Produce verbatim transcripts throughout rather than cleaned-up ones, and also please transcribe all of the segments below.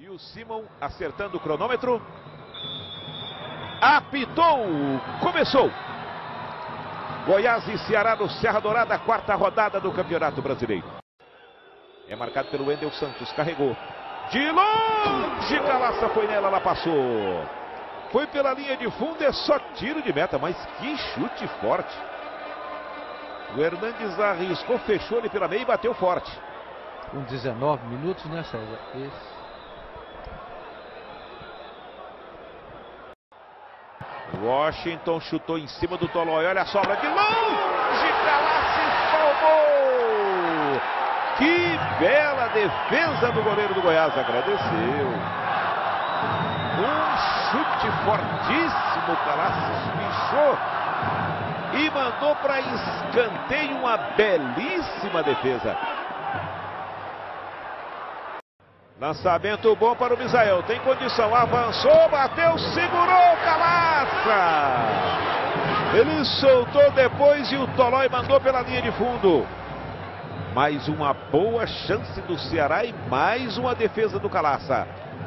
E o Simon acertando o cronômetro. Apitou! Começou! Goiás e Ceará no Serra Dourada, quarta rodada do Campeonato Brasileiro. É marcado pelo Wendel Santos, carregou. De longe, Calaça foi nela, ela passou. Foi pela linha de fundo, é só tiro de meta, mas que chute forte. O Hernandes arriscou, fechou ele pela meia e bateu forte. Com dezenove minutos, né, César? Esse. Washington chutou em cima do Tolói, olha a sobra de longe, Calaça salvou! Que bela defesa do goleiro do Goiás, agradeceu. Um chute fortíssimo, Calaça bichou e mandou para escanteio, uma belíssima defesa. Lançamento bom para o Misael, tem condição, avançou, bateu, segurou, Calaça! Ele soltou depois e o Tolói mandou pela linha de fundo. Mais uma boa chance do Ceará e mais uma defesa do Calaça.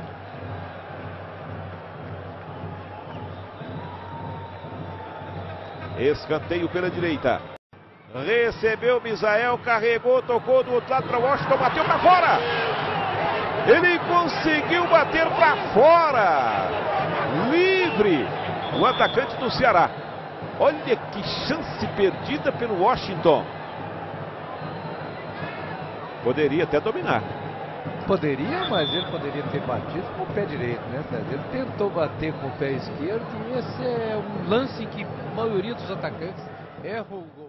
Escanteio pela direita. Recebeu Misael, carregou, tocou do outro lado para Washington, bateu para fora. Ele conseguiu bater para fora. Livre o atacante do Ceará. Olha que chance perdida pelo Washington. Poderia até dominar. Poderia, mas ele poderia ter batido com o pé direito, né, César? Ele tentou bater com o pé esquerdo e esse é um lance em que a maioria dos atacantes erram o gol.